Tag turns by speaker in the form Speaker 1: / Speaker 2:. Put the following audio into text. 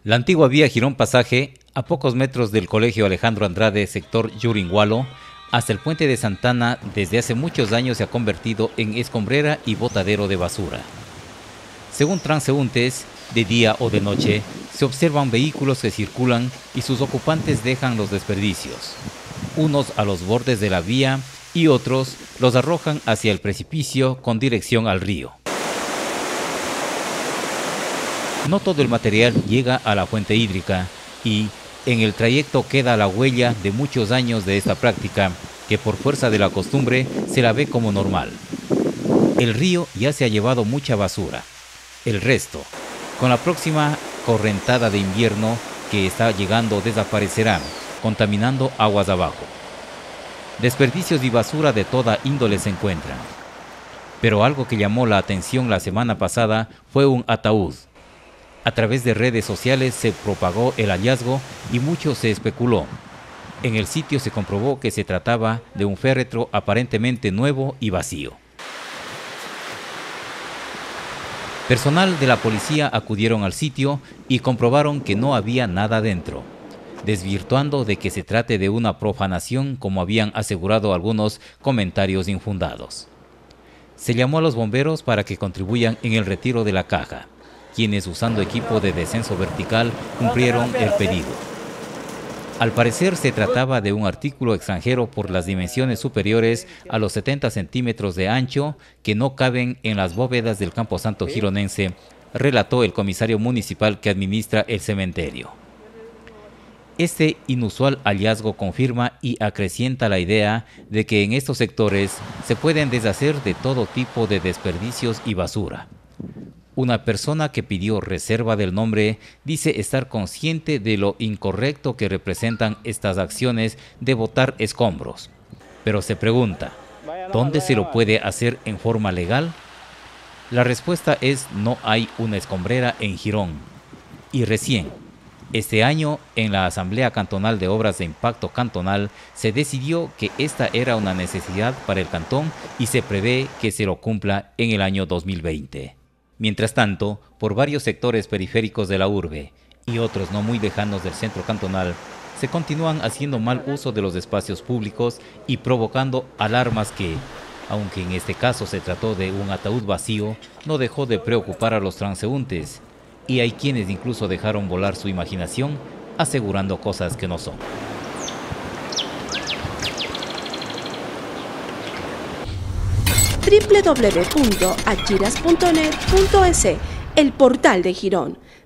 Speaker 1: La antigua vía Girón Pasaje, a pocos metros del Colegio Alejandro Andrade, sector Yuringualo, hasta el puente de Santana, desde hace muchos años se ha convertido en escombrera y botadero de basura. Según transeúntes, de día o de noche, se observan vehículos que circulan y sus ocupantes dejan los desperdicios, unos a los bordes de la vía y otros los arrojan hacia el precipicio con dirección al río. No todo el material llega a la fuente hídrica y en el trayecto queda la huella de muchos años de esta práctica que por fuerza de la costumbre se la ve como normal. El río ya se ha llevado mucha basura. El resto, con la próxima correntada de invierno que está llegando, desaparecerán, contaminando aguas abajo. Desperdicios y basura de toda índole se encuentran. Pero algo que llamó la atención la semana pasada fue un ataúd. A través de redes sociales se propagó el hallazgo y mucho se especuló. En el sitio se comprobó que se trataba de un féretro aparentemente nuevo y vacío. Personal de la policía acudieron al sitio y comprobaron que no había nada dentro, desvirtuando de que se trate de una profanación como habían asegurado algunos comentarios infundados. Se llamó a los bomberos para que contribuyan en el retiro de la caja, quienes usando equipo de descenso vertical cumplieron el pedido. Al parecer se trataba de un artículo extranjero por las dimensiones superiores a los 70 centímetros de ancho que no caben en las bóvedas del Camposanto gironense, relató el comisario municipal que administra el cementerio. Este inusual hallazgo confirma y acrecienta la idea de que en estos sectores se pueden deshacer de todo tipo de desperdicios y basura. Una persona que pidió reserva del nombre dice estar consciente de lo incorrecto que representan estas acciones de botar escombros. Pero se pregunta, ¿dónde se lo puede hacer en forma legal? La respuesta es: no hay una escombrera en Girón. Y recién, este año, en la Asamblea Cantonal de Obras de Impacto Cantonal, se decidió que esta era una necesidad para el cantón y se prevé que se lo cumpla en el año 2020. Mientras tanto, por varios sectores periféricos de la urbe y otros no muy lejanos del centro cantonal, se continúan haciendo mal uso de los espacios públicos y provocando alarmas que, aunque en este caso se trató de un ataúd vacío, no dejó de preocupar a los transeúntes, y hay quienes incluso dejaron volar su imaginación asegurando cosas que no son.
Speaker 2: www.achiras.net.es, el portal de Girón.